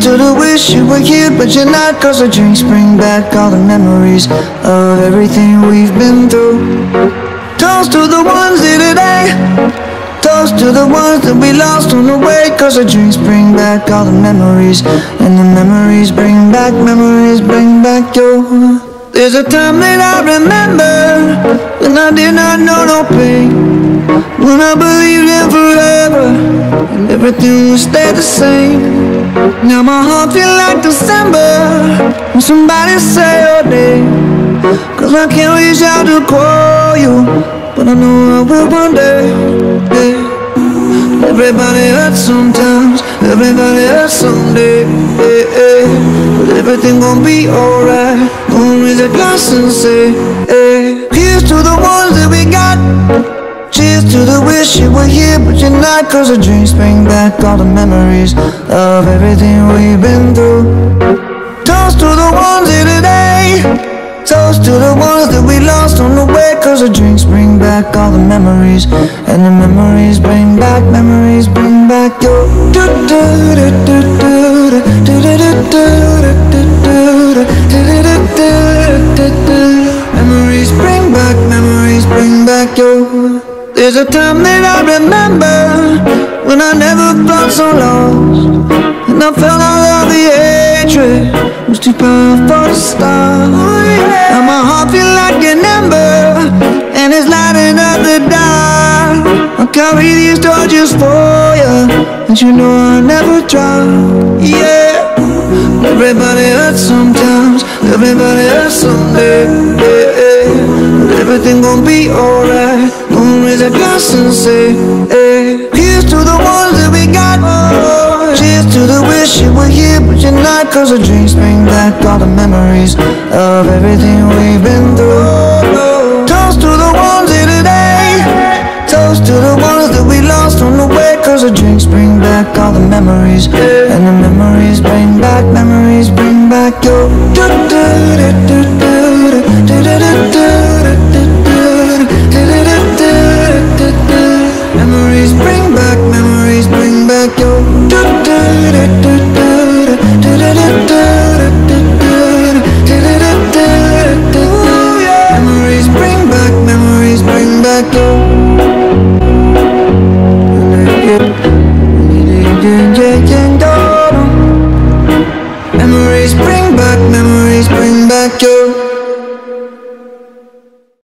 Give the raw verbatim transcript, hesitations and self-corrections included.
to the wish you were here but you're not, 'cause the drinks bring back all the memories of everything we've been through. Toast to the ones here today, toast to the ones that we lost on the way, 'cause the drinks bring back all the memories, and the memories bring back, memories bring back your. There's a time that I remember when I did not know no pain, when I believed in forever and everything would stay the same. Now my heart feel like December when somebody say your name, 'cause I can't reach out to call you, but I know I will one day. Yeah. Everybody hurts sometimes, everybody hurts someday. Yeah, yeah. But everything gon' be alright. Gonna raise a glass and say, hey. Here's to the ones that we got. Cheers to the wish you were here but you're not, 'cause the drinks bring back all the memories of everything we've been through. Toast to the ones here today, toast to the ones that we lost on the way, 'cause the drinks bring back all the memories, and the memories bring back, memories bring back your. Memories bring back, memories bring back your. There's a time that I remember when I never felt so lost, and I felt all of the hatred was too powerful to stop. Now my heart feel like an ember, and it's lighting up the dark. I'll carry these torches for you, and you know I'll never drop. Yeah. Everybody hurts sometimes, everybody hurts someday. Yeah, yeah. But everything gon' be alright. Gonna raise a glass and say, hey. Here's to the ones that we got. Oh, cheers to the wish you were here but you're not, 'cause the drinks bring back all the memories of everything we've been through. Toast to the ones here today, toast to the ones that we lost on the way, 'cause the drinks bring back all the memories, and the memories bring back, memories bring back your. Memories bring back, memories bring back your. Memories bring back, memories bring back your. Memories bring back, memories bring